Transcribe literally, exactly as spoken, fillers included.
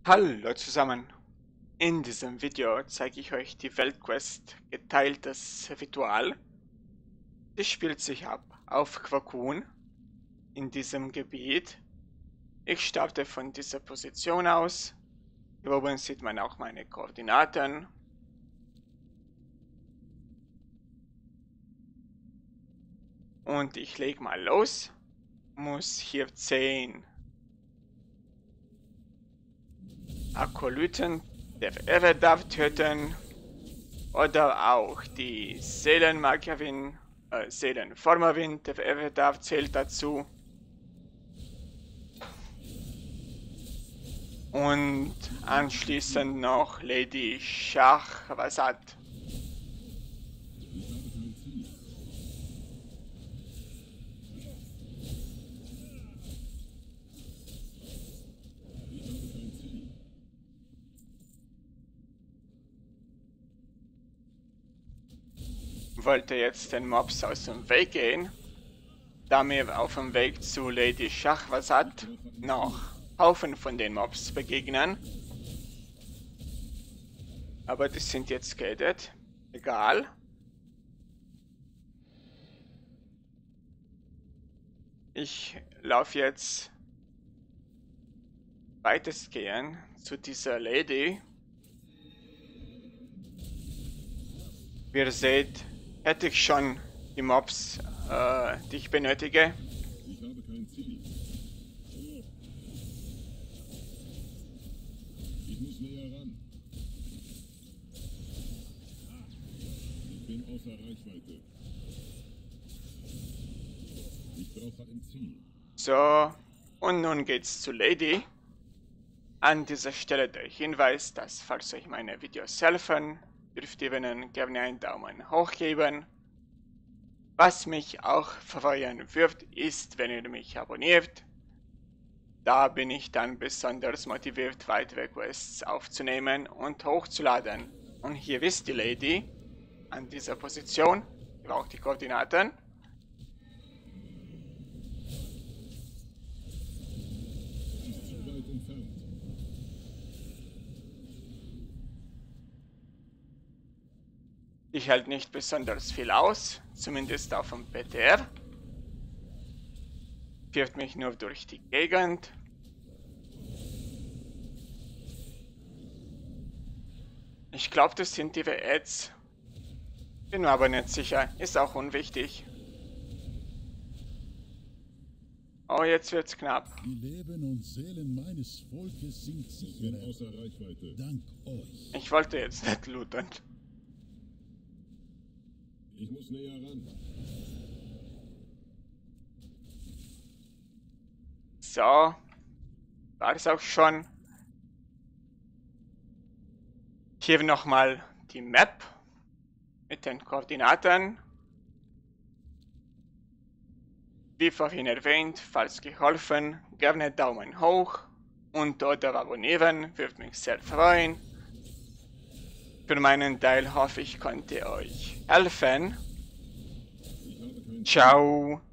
Hallo zusammen! In diesem Video zeige ich euch die Weltquest Geteiltes Ritual. Die spielt sich ab auf Qwaqun in diesem Gebiet. Ich starte von dieser Position aus. Hier oben sieht man auch meine Koordinaten. Und ich lege mal los. Muss hier zehn Akolyten der Eredav töten oder auch die Seelenmagerin, äh, Seelenformerin der Eredav zählt dazu. Und anschließend noch Lady Shahrazad. Wollte jetzt den Mobs aus dem Weg gehen, da mir auf dem Weg zu Lady Shahrazad noch Haufen von den Mobs begegnen. Aber die sind jetzt gated. Egal. Ich laufe jetzt weitestgehend zu dieser Lady. Wie ihr seht, hätte ich schon die Mobs, äh, die ich benötige. Ich habe kein Ziel. Ich muss näher ran. Ich bin außer Reichweite. Ich brauche ein Ziel. So, und nun geht's zu Lady. An dieser Stelle der Hinweis, dass falls euch meine Videos helfen, dürft ihr ihnen gerne einen Daumen hoch geben. Was mich auch freuen wird, ist, wenn ihr mich abonniert. Da bin ich dann besonders motiviert, weitere Quests aufzunehmen und hochzuladen. Und hier ist die Lady an dieser Position. Ich brauche die Koordinaten. Es ist zu weit entfernt. Die hält nicht besonders viel aus, zumindest auf dem P T R. Führt mich nur durch die Gegend. Ich glaube, das sind die Ads. Bin mir aber nicht sicher, ist auch unwichtig. Oh, jetzt wird's knapp. Die Leben und Seelen meines Volkes sind Ich bin sicher. außer Reichweite. Dank euch. Ich wollte jetzt nicht looten. Ich muss näher ran. So, war es auch schon. Hier nochmal die Map mit den Koordinaten. Wie vorhin erwähnt, falls geholfen, gerne Daumen hoch und oder abonnieren, würde mich sehr freuen. Für meinen Teil hoffe ich, konnte euch helfen. Ich habe kein Ciao.